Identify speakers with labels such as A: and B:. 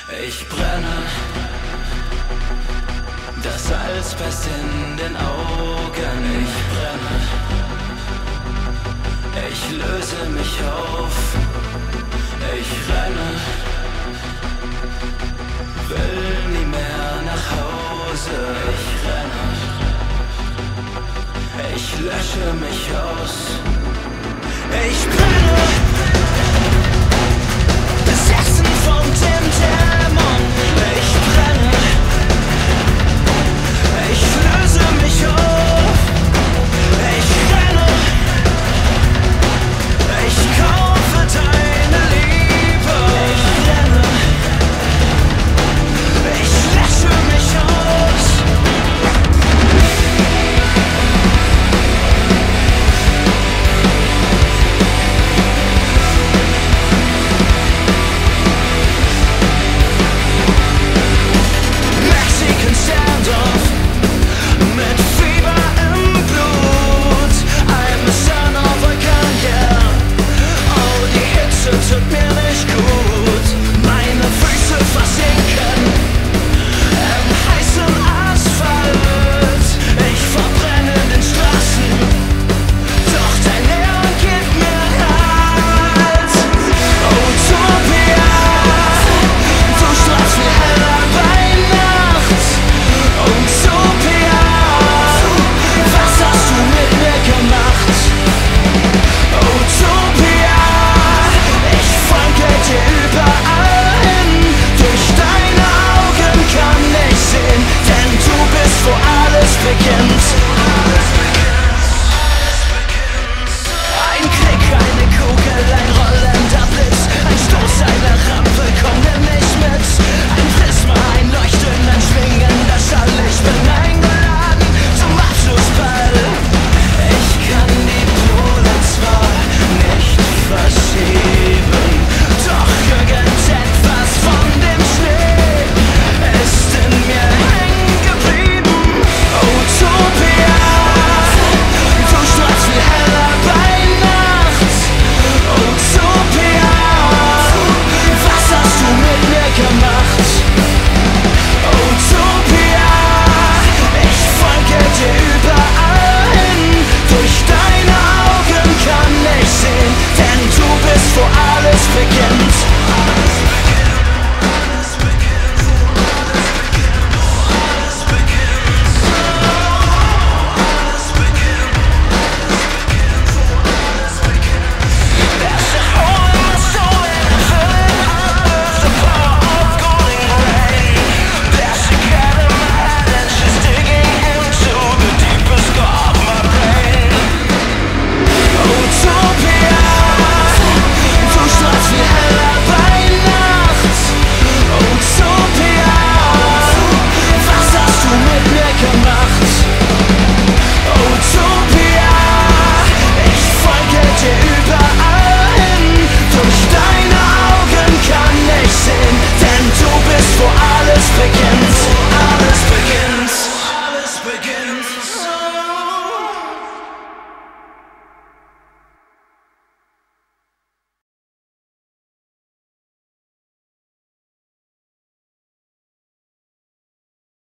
A: Ich brenne, das Salz presst in den Augen. Ich brenne, ich löse mich auf. Ich renne, will nie mehr nach Hause. Ich renne, ich lösche mich aus. Ich brenne, besessen von dem Dämon. Ich brenne, ich löse mich auf. Ich renne, ich kaufe deine Liebe. Ich renne, ich lösche mich aus. Mexican Standoff mit Fieber im Blut. I'm the son of a gun, yeah. Oh, die Hitze tut mir nicht gut. Meine Füße versinken im heißen Asphalt. Ich verbrenne in den Straßen, doch dein Neon gibt mir Halt. Utopia, du strahlst mir heller bei Nacht. Utopia, was hast du mit mir gemacht? Utopia, ich folge dir überall hin. Durch deine Augen kann ich sehen, denn du bist, wo alles beginnt.